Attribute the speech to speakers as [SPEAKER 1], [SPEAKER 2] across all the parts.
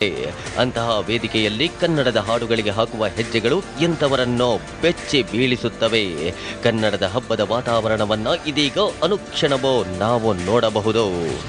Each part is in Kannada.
[SPEAKER 1] ಅಂತಹ ವೇದಿಕೆಯಲ್ಲಿ ಕನ್ನಡದ ಹಾಡುಗಳಿಗೆ ಹಾಕುವ ಹೆಜ್ಜೆಗಳು ಎಂಥವರನ್ನೋ ಬೆಚ್ಚಿ ಬೀಳಿಸುತ್ತವೆ. ಕನ್ನಡದ ಹಬ್ಬದ ವಾತಾವರಣವನ್ನ ಇದೀಗ ಅನುಕ್ಷಣವೋ ನಾವು ನೋಡಬಹುದು.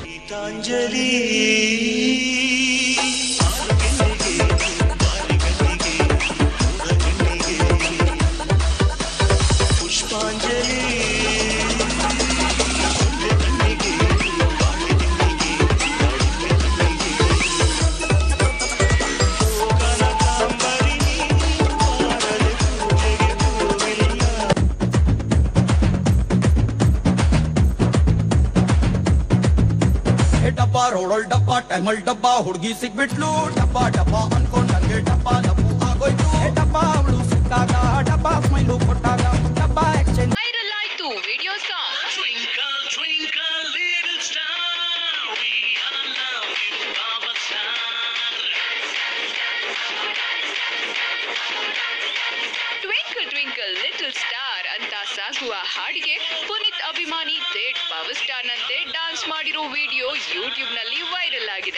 [SPEAKER 2] ರೋಡಲ್ ಡಬ್ಬ ಟೈಮಲ್ ಡಬ್ಬ ಹುಡುಗಿ ಸಿಗ್ಬಿಟ್ಲು ಡಬ್ಬ ಡಬ್ಬ ಅನ್ಕೊಂಡ್ ನಂಗೆ ಡಬ್ಬ ಲಬ್ಬು ಆಗೋಯ್ತು. ಡಬ್ಬ ಅವಳು ಸಿಕ್ಕಾಗ ಡಬ್ಬ ಸ್ಮೈಲು ಕೊಟ್ಟಾಗ ಡಬ್ಬ ಎಕ್ಸ್ಚೇಂಜ್
[SPEAKER 3] ವೈರಲ್ ಆಯ್ತು video song. Twinkle twinkle little star we all love you our star. Twinkle twinkle little star ಅಂತ ಸಾಗುವ ಹಾಡಿಗೆ ಪುನೀತ್ ಅಭಿಮಾನಿ ಥೇಟ್ ಪವರ್ ಸ್ಟಾರ್ ನಂತೆ ಡಾನ್ಸ್ ಮಾಡಿರೋ ವಿಡಿಯೋ ಯೂಟ್ಯೂಬ್ ನಲ್ಲಿ ವೈರಲ್ ಆಗಿದೆ.